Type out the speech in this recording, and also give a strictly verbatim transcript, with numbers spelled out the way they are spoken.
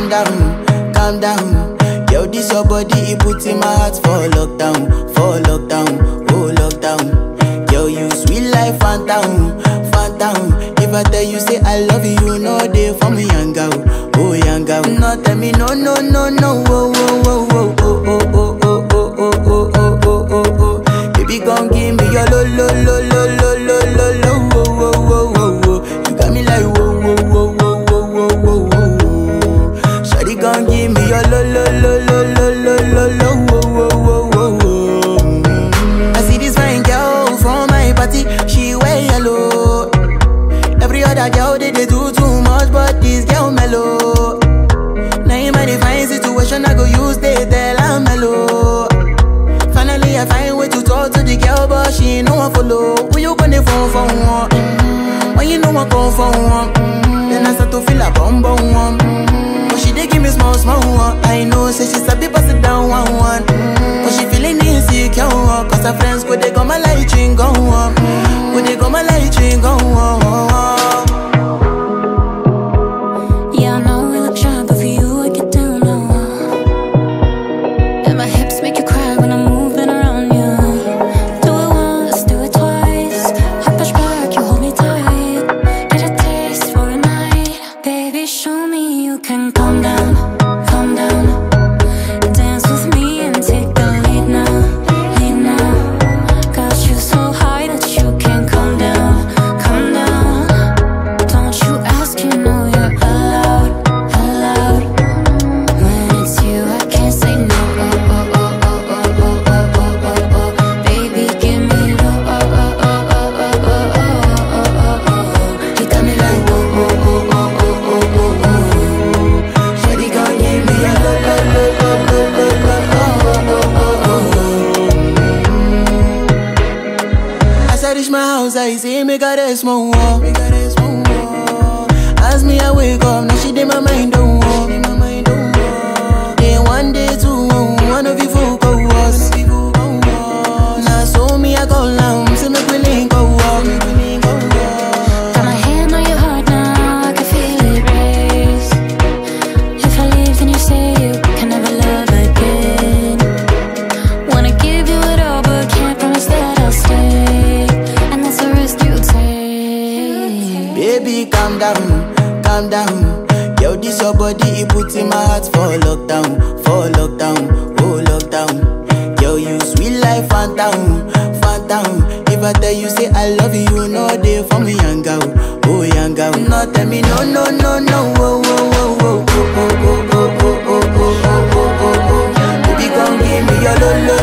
down, calm down. Yo, this your body, it puts in my heart for lockdown, for lockdown, oh lockdown. Yo, you sweet life, phantom, phantom. If I tell you say I love you, you know they for me, young girl, oh young girl. No, tell me no, no, no, no, oh, oh, oh, oh, oh, oh, oh, oh, oh, oh, oh, oh, oh, oh. Baby, gon' give me your lo, lo, lo, lo, lo, lo, lo, lo, oh, oh, oh, oh, oh. You got me like whoa, whoa, whoa, whoa, whoa, whoa, whoa, whoa. Shawty gon' give me your lo, lo, lo, lo, lo, lo, lo, lo, oh, oh, oh, oh, oh. I see this fine girl from my party, she wear yellow. Every other girl they, they do too much, but this girl mellow. Now in my divine situation, I go use they tell I'm mellow. Finally I find way to talk to the girl, but she ain't no one follow. Who you gonna phone for one? Mm-hmm. When you know I come for one, mm-hmm. Then I start to feel a bum bum one. Mm-hmm. But she dey give me small small one. I know say she sabi pass it down one one. Mm-hmm. But she feeling insecure, cause her friends go they go my light ring go on. Go they go my light ring go on. I say make her rest more. As me I wake up, now she did my mind don't walk. Then one day two, one of you folk go was. Now so me I go down, so make we link go walk. Got my hand on your heart now, I can feel it race. If I leave then you say you can never love again. Wanna give you it all but can't promise that I'll stay. Baby, calm down, calm down. Yo, this your body, it puts in my heart for lockdown, for lockdown, oh lockdown. Yo, you sweet life, phantom, phantom. If I tell you say I love you, you know they for me, young girl, oh young girl. No, tell me no, no, no, no, oh, oh, oh, oh, oh, oh, oh, oh, oh, oh, oh, oh, oh, oh. Baby, come give me your lo, lo.